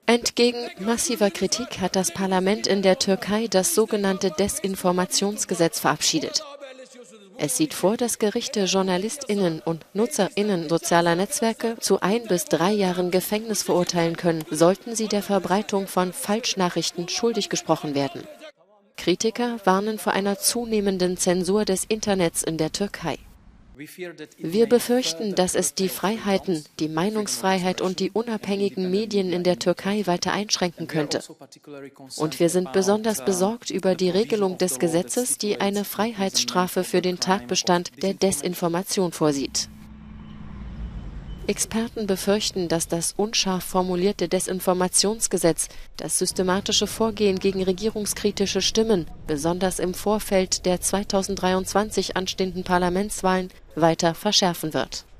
Entgegen massiver Kritik hat das Parlament in der Türkei das sogenannte Desinformationsgesetz verabschiedet. Es sieht vor, dass Gerichte JournalistInnen und NutzerInnen sozialer Netzwerke zu 1 bis 3 Jahren Gefängnis verurteilen können, sollten sie der Verbreitung von Falschnachrichten schuldig gesprochen werden. Kritiker warnen vor einer zunehmenden Zensur des Internets in der Türkei. Wir befürchten, dass es die Freiheiten, die Meinungsfreiheit und die unabhängigen Medien in der Türkei weiter einschränken könnte. Und wir sind besonders besorgt über die Regelung des Gesetzes, die eine Freiheitsstrafe für den Tatbestand der Desinformation vorsieht. Experten befürchten, dass das unscharf formulierte Desinformationsgesetz das systematische Vorgehen gegen regierungskritische Stimmen, besonders im Vorfeld der 2023 anstehenden Parlamentswahlen, weiter verschärfen wird.